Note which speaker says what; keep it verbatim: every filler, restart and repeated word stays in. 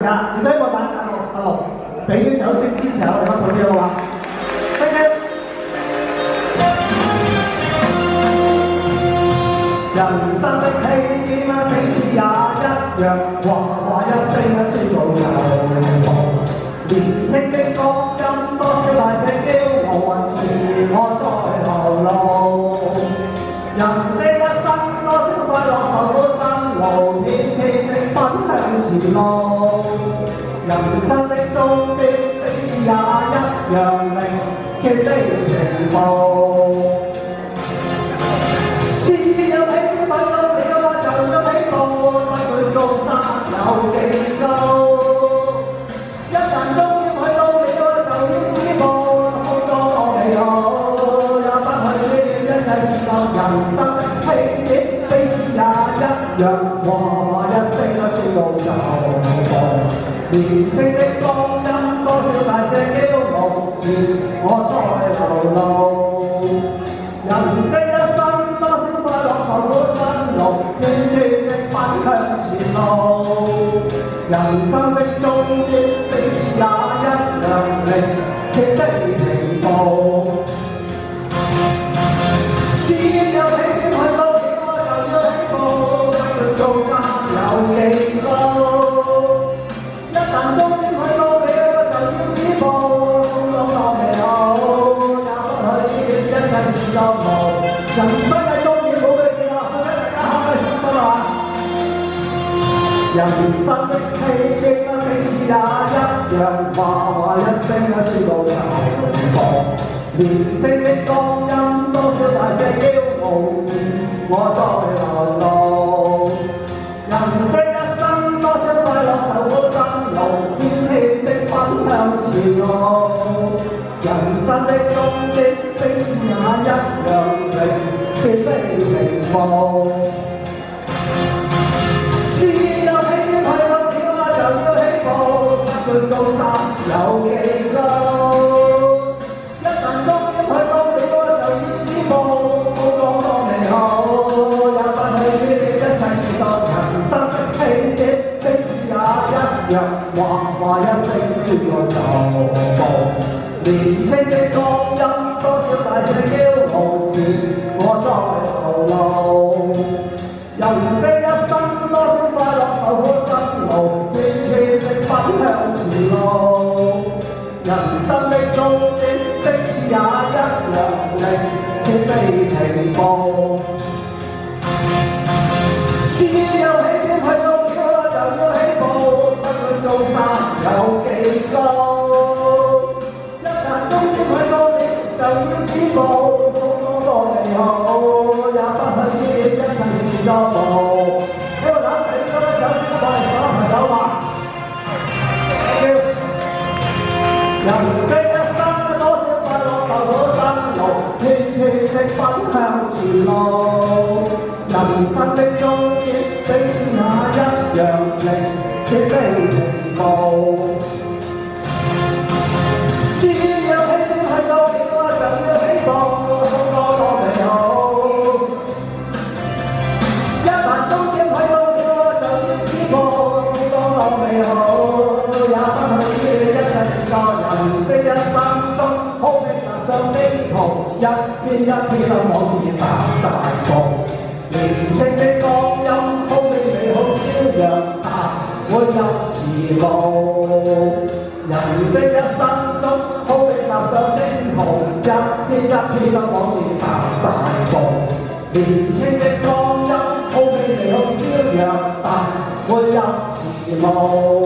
Speaker 1: 家，亦都希望大家阿樂阿樂俾啲掌聲支持下我哋班隊嘅好嘛 ？Thank you。人生的起點啊，彼此也一樣，話話一聲一聲到就年青的光陰，多少大石驕傲，還自我在後路。人的一生，多少快樂受苦辛勞，天天的奔向前路。人生的終點，彼此也一樣，明天的平步。只有起點揾到你嘅話，就有起步，不管高山有幾高。一旦終點去到你嘅話，就要止步，風光多美好，也不去呢一切時候。人生的起點，彼此也一樣，話話一聲一聲到就步。年青的光陰，多少大石驕傲，自我在流露。人的一生，多少快樂受苦辛勞，天天的奔向前路。人生的終點，彼此也一樣，明天的平步。只有起點去到幾多，就要起步，不管高山有幾高。一旦終點去到你嘅就要止步，風光多美好，也不去呢一切是作無。人生嘅終點冇佢見啦，大家開心心啊！人生的起點啊，彼此也一樣，話話一聲一聲到就步。年青的光陰，多少大石驕傲，自我在流露。人的一生，多少快樂受苦辛勞，天天的奔向前路。人生的終點，彼此也一樣，明天的平步。只有起點去到幾多，就要起步，不管高山有幾高。一旦終點去到幾多，就要止步，風光多美好，也不去呢一切是當人生的起點，彼此也一樣，話話一聲轉個就步。年青的光陰，多少大石驕傲，自我在流露。人的一生，多少快樂受苦辛勞，天天的奔向前路。人生的終點，彼此也一樣，明天的平步。只有起點去到幾多，就要起步，不管高山有幾高。一旦終點去到你，就要止步，風光多美好，也不去呢一切是作無。呢個男仔應該有啲過嚟講朋友話。人的一生，多少快樂受苦辛勞，天天的奔向前路。人生的終點，彼此也一樣，明天的平步。只有起點去到幾多，就要起步，風光多美好。一旦終點去到幾多，就要止步，風光多美好，也不去呢一切是個人的一生中，好比踏上征途，一天一天都往前踏大步。年青的光陰，好比美好朝陽，但會有遲暮。人的一生中，好比踏上征途，一天一天都往前踏大步。年青的光陰，好比美好朝陽，但會有遲暮。